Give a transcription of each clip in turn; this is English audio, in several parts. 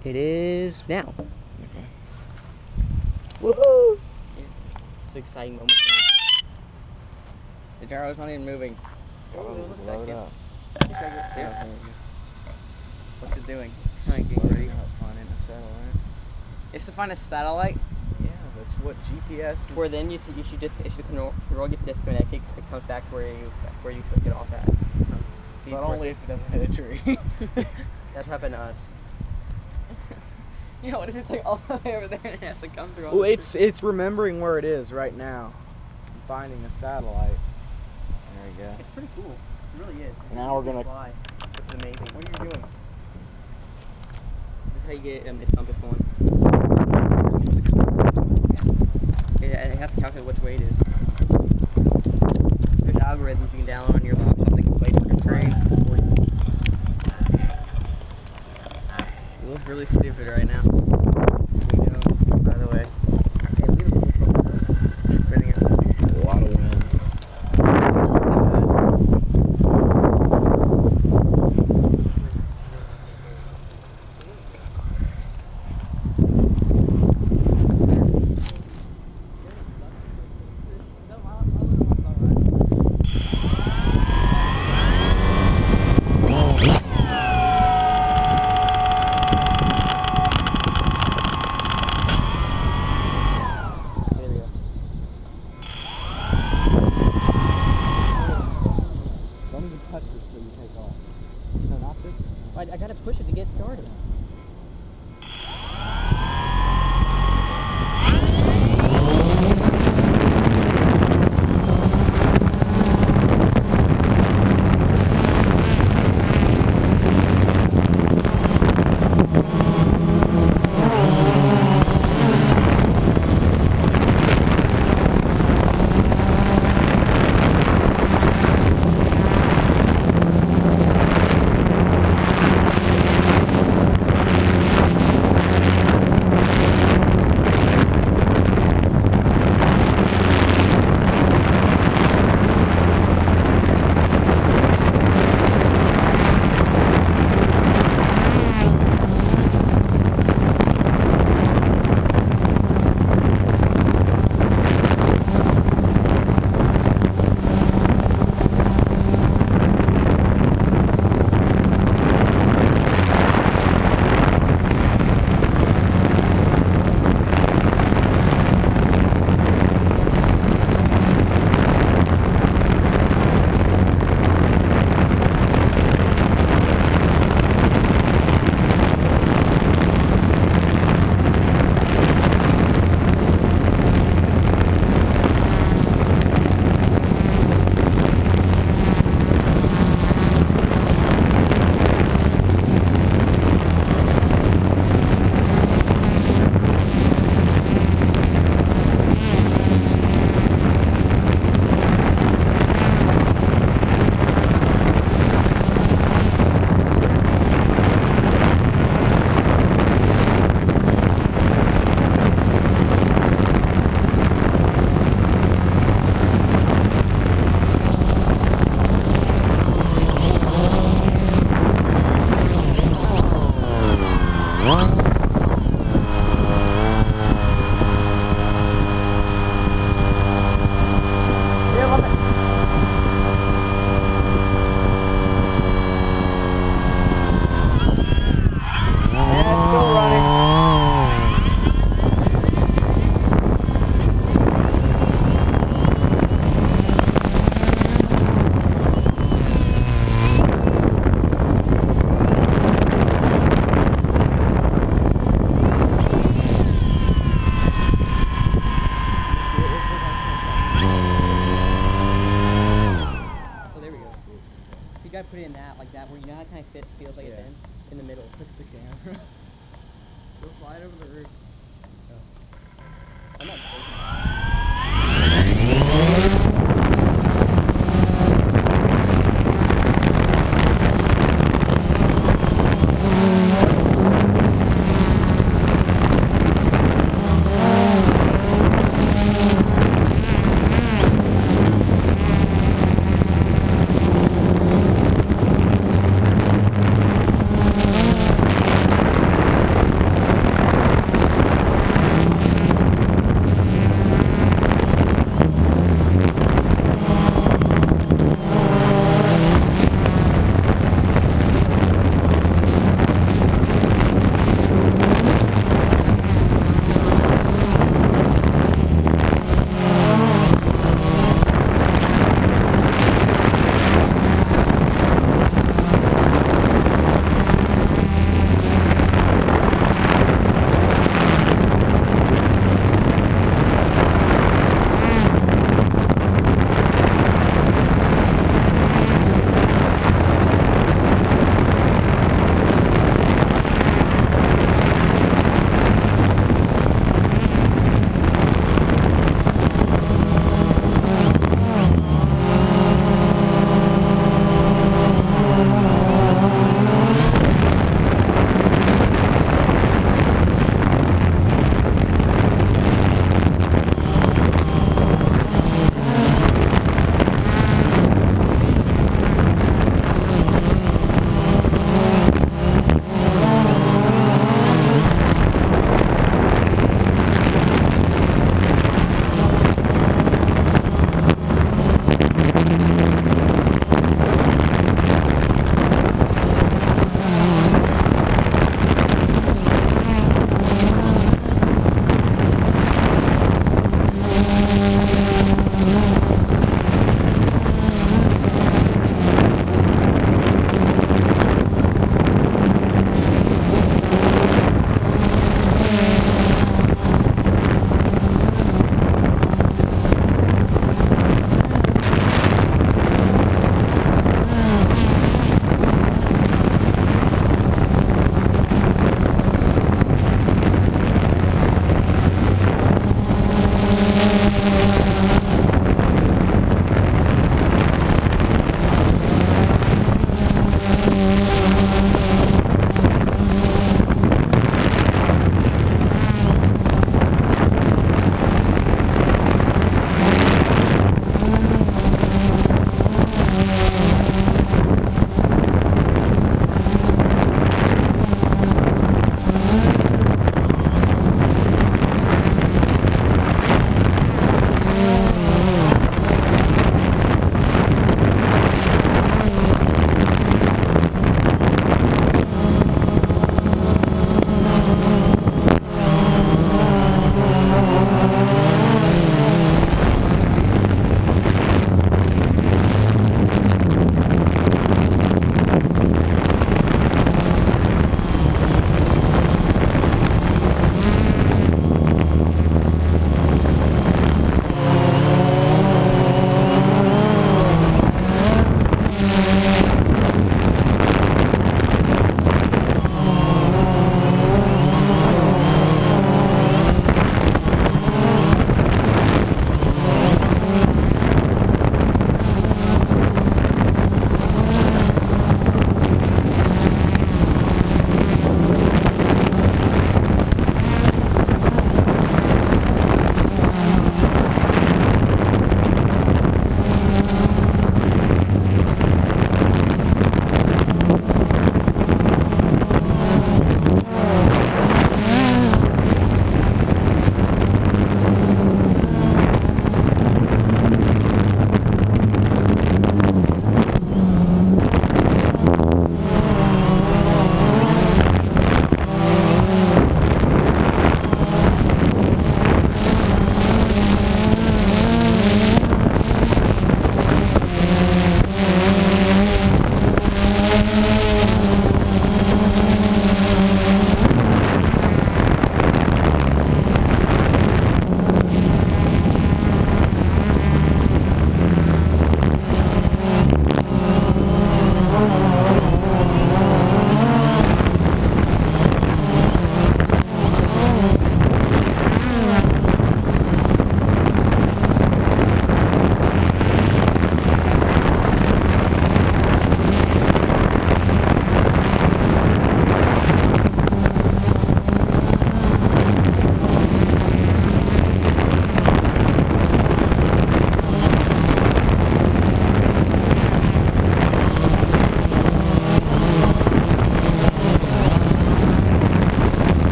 It is now. Okay. Woohoo! Yeah. It's an exciting moment for me. The gyro's not even moving. It's going to Load up. Yeah. What's it doing? It's trying to get ready. Finding a satellite. It's to find a satellite. Yeah, that's what GPS is. Where then you should if the control gets disconnected, it comes back to where you took it off at. But only if it doesn't hit a tree. That's what happened to us. Yeah, what if it's like all the way over there and it has to come through? Well, it's remembering where it is right now. And finding a satellite. There we go. It's pretty cool. It really is. Now we're gonna fly. It's amazing. What are you doing? This is how you get its compass going. It has to calculate which way it is. There's algorithms you can download on your laptop that can play for your screen. You look really stupid right now. By the way. Hey, look at A lot of wind. Touch this till you take off. No, not this one. I gotta push it to get started. Put it in that, like that, where you know how it kind of feels like it's in the middle. Look at the camera. Go fly it over the roof. I'm not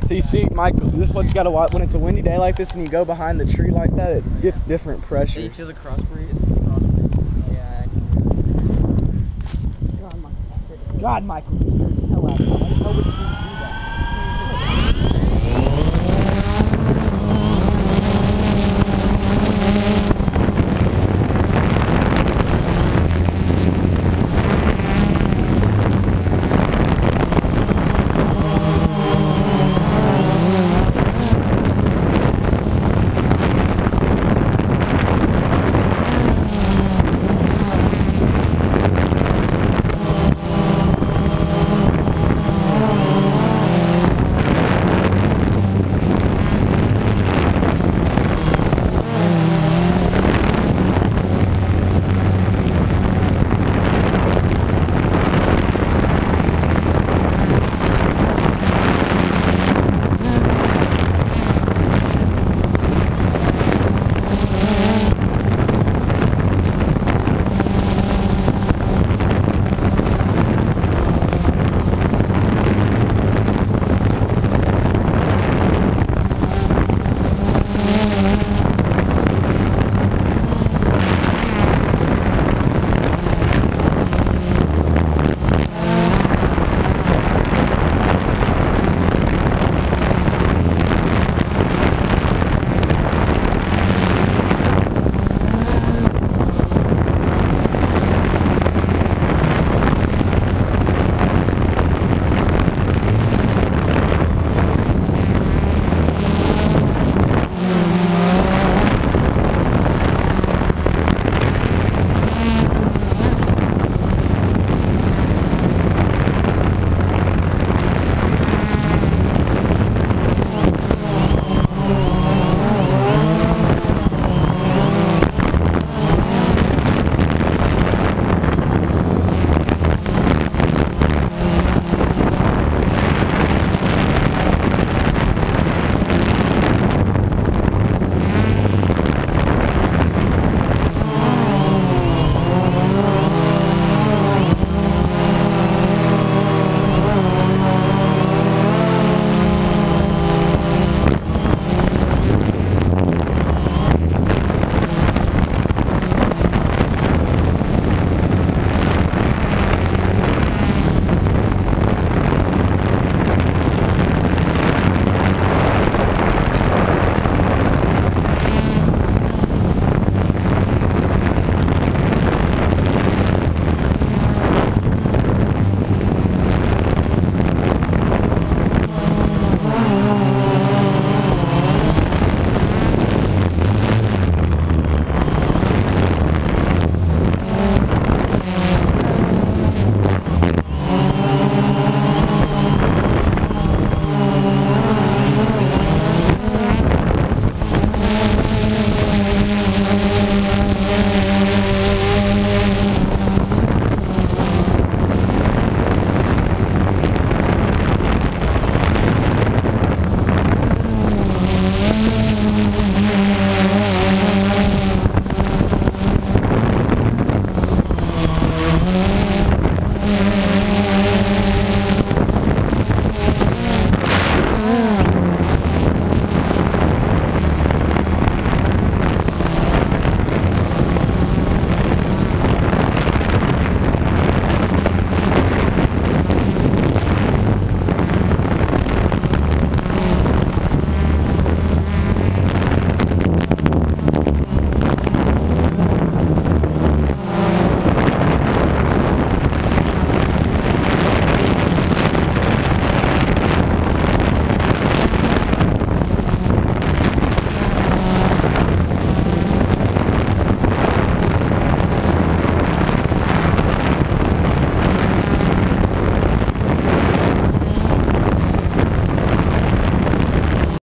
So you see, Michael, this is what you gotta watch when it's a windy day like this and you go behind the tree like that, it gets different pressure. You feel the cross breeze? Yeah. God, Michael, get the hell out of here.